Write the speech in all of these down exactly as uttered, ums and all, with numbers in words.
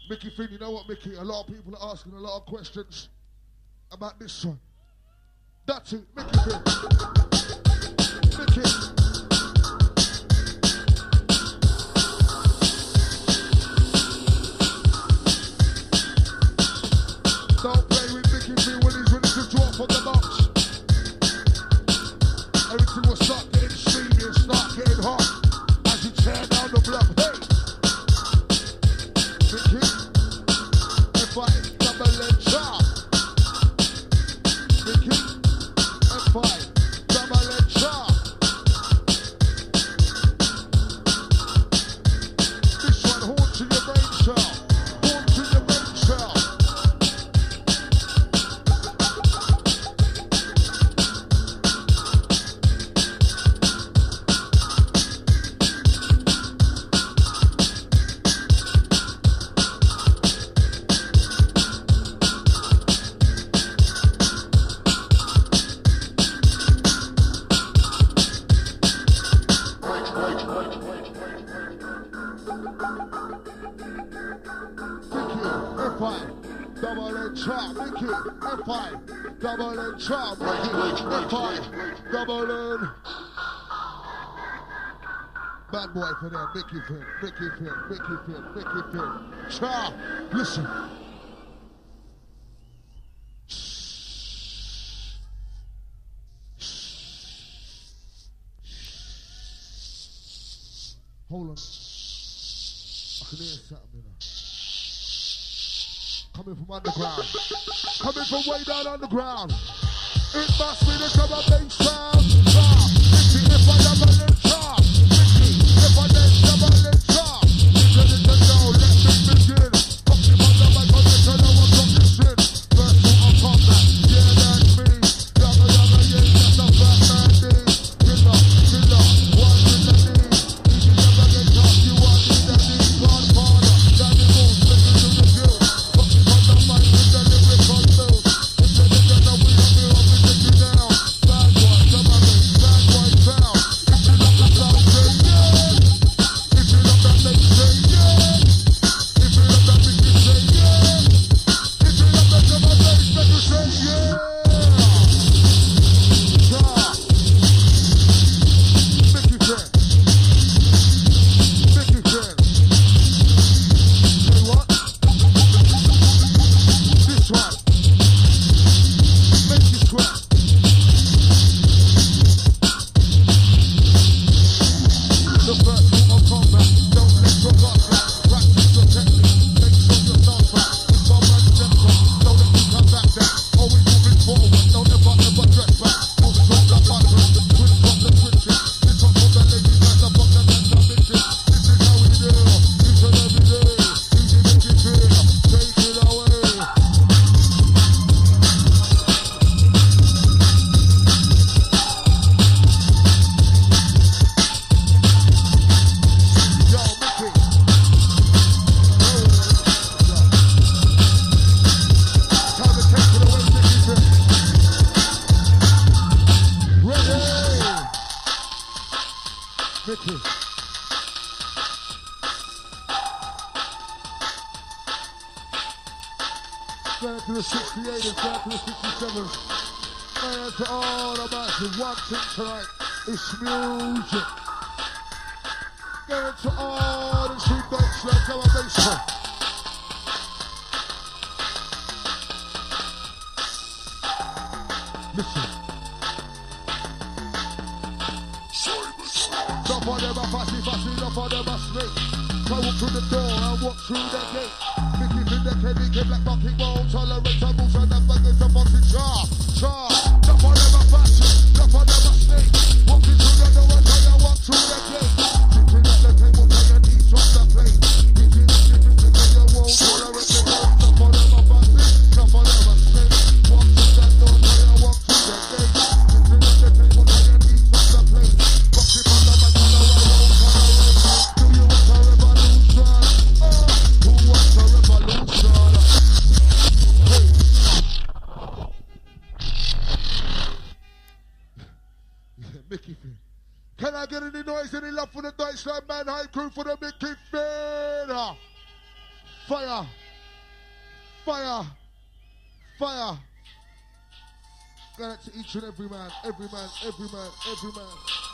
Mickey Finn, you know what, Mickey? A lot of people are asking a lot of questions about this one. That's it, Mickey Finn. Mickey. Don't play with Mickey Finn when he's ready to draw from the box. Everything will start getting steamy and start getting hot as you tear down the block. Hey! Mickey, if I double and chop. Mickey, if I double and chop. This one haunts in your brain cell. Haunts in your brain cell. Double and chop, double and bad boy for them, Mickey Finn, Mickey Finn, Mickey Finn, Mickey Finn. Chop, listen. Hold on. I can hear something, you know. Coming from underground. Coming from way down underground. It must be the drum and bass sound. Mickey, if I have a little chop. Mickey, if I then double and chop. You ready to know, let me begin. Fucking on the mic, I'll let you know what's on this shit. First rule of combat, yeah, that's me. Yabba yabba, yeah, that's a fat man thing. Killer, killer, one with the knee. If you never get tough, you want me to be Godfather. Daddy moves, let me do the guild. Fucking on the mic with the lyrical moves. If you never know, we have me up with you now. Bad boy, come on, bad boy, down. If you love the cloud, say yeah. If you love that bass, say yeah. If you love that Mickey, say yeah. If you love that drum and bass, then you say yeah. Yeah. Mickey Finn. Mickey Finn. Say what? This one. Make you sweat. The first rule of combat, don't let your guard back. Practice your technique, make sure your stance back. It's bomb and gentle, don't let you come back down. Always moving forward, don't ever, ever dress back. Move from the button, switch from the switches. This one for the ladies and the fuck and the bitches. This is how we do, each and every day. Easy make it feel, take it away. Yo, Mickey. Time to take it away, Mickey Finn. Ready? Mickey. Going to the sixty-eight and going to the sixty-seven. Man, to all the masses, one thing tonight, it's music. Going to all the street banks, like our basement. Listen. Some of them are fussy, fussy, some of them are straight. So I walk through the door and walk through the gate. Mickey Finn, the Kenny, Kid, like fucking won't tolerate the moves and the bangers, the fucking char, char. Some of them are fussy, some of them are straight. Walking through the door and I walk through the gate. Sitting at the table, playing each on the plate. Eating the chicken, sitting your wall, tolerate the moves. Some of them are fussy, some of them are straight. Walk through the door, I walk through the gate. Sitting at the table, playing each on the plate. Fucking on the mic, I won't tolerate. Do you want a revolution? Oh, who wants a revolution? Hey. Mickey Finn. Can I get any noise, any love for the Deutschland Mannheim crew for the Mickey Finn? Fire. Fire. Fire. Got it to each and every man, every man, every man, every man.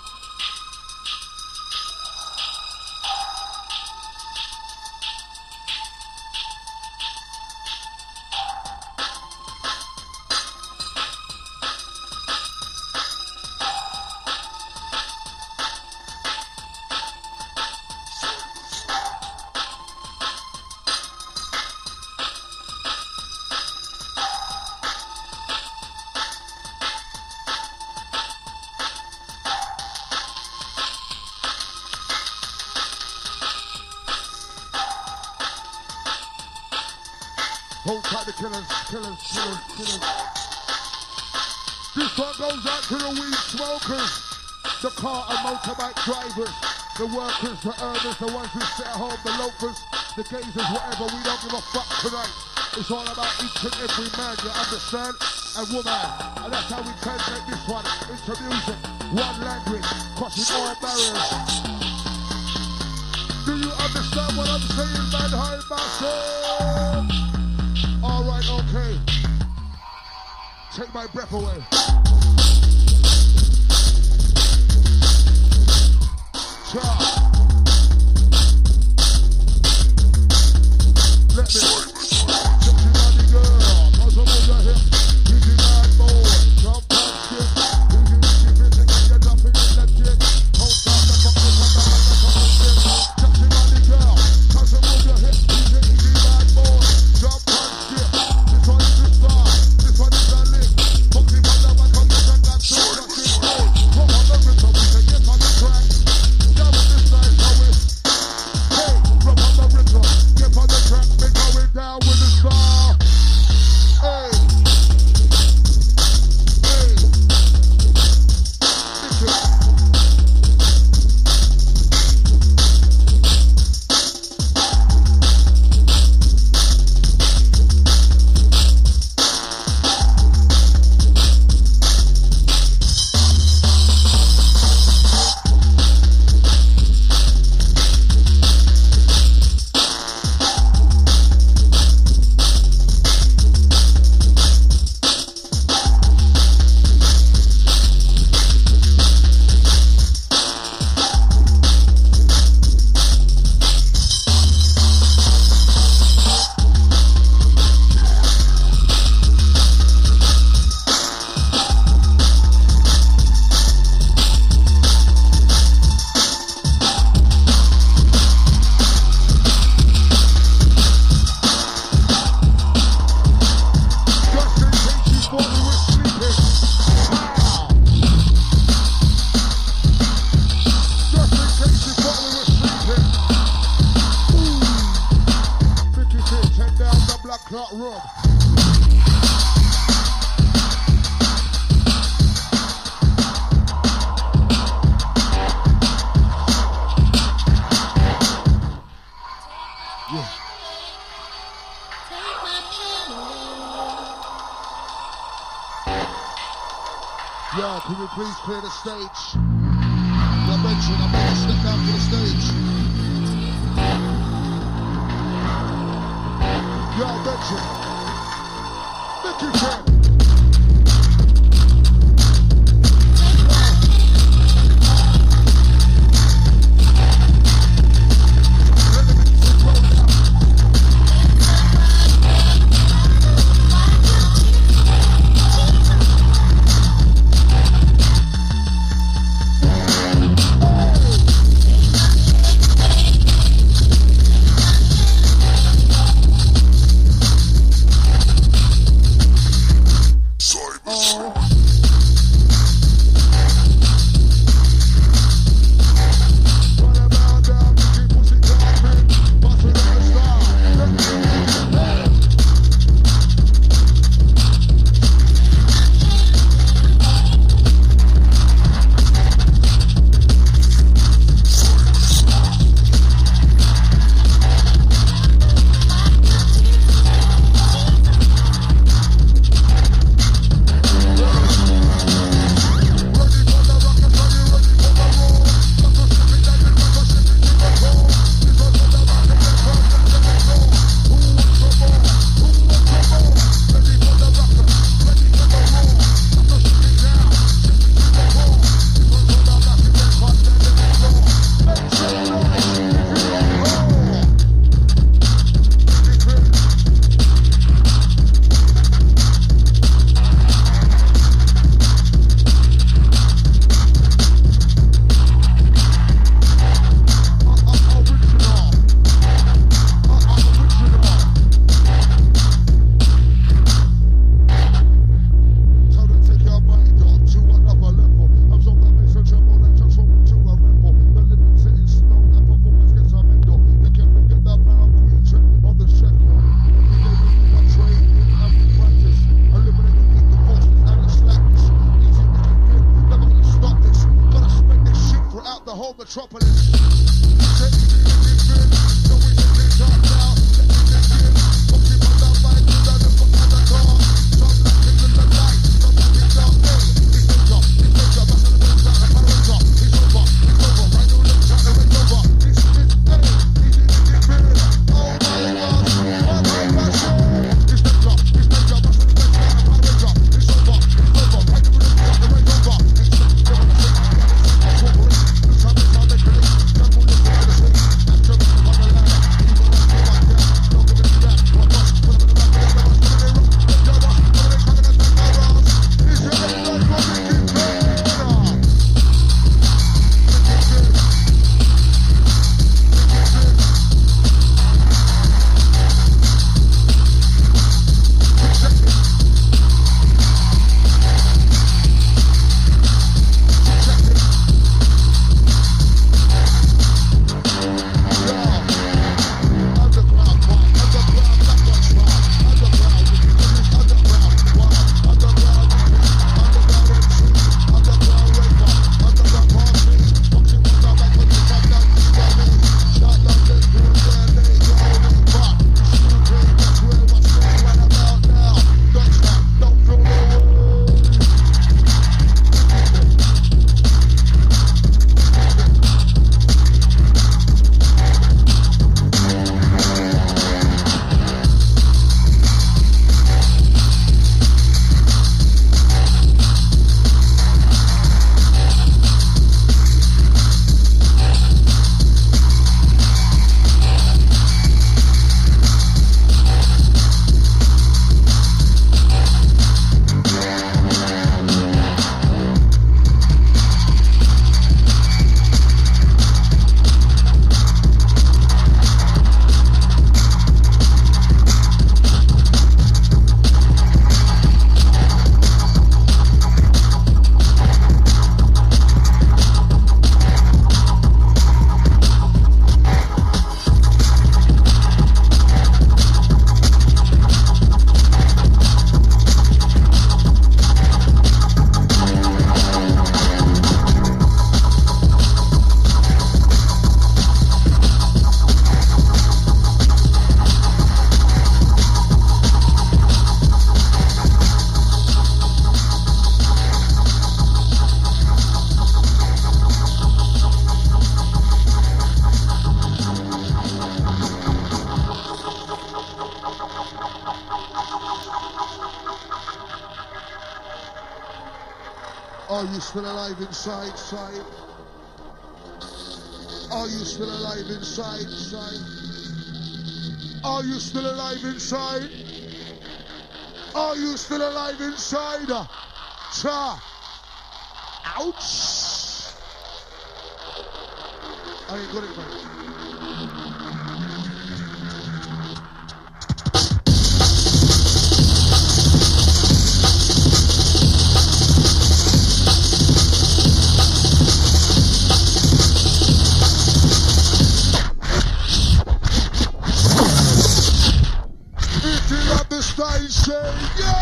Hold tight the killers, killers, killers, killers. This one goes out to the weed smokers, the car and motorbike drivers, the workers, the earners, the ones who sit at home, the loafers, the gazers, whatever. We don't give a fuck tonight. It's all about each and every man, you understand? And woman. And that's how we translate this one into music. One language, crossing all barriers. Do you understand what I'm saying, mannheim, massive? All right, okay. Take my breath away. Cha. Let me. Sexy body girl, cause I'm on your hip. Easy bad boy, jump on shit. Easy, easy, busy, get your jumping in that shit. Hold down the fucking fucking fucking shit. Sexy body girl, cause I'm on your hip. Easy, easy bad boy, jump on shit. This one is the star, this one is the lick. Fucking on the back of the track, that's so fucking cool. Come on the rhythm, we can get on the track. Down with this side, how it. Hey, drop on the rhythm, get on the track, make our way down with the star. Hey, hey, listen. Yo, can you please clear the stage? Your mention, I'm gonna step down to the stage. Yo, mention. Mickey Ken. Are you still alive inside, side? Are you still alive inside, side? Are you still alive inside? Are you still alive inside? Cha! Ouch! I ain't got it, mate. Style say, yeah!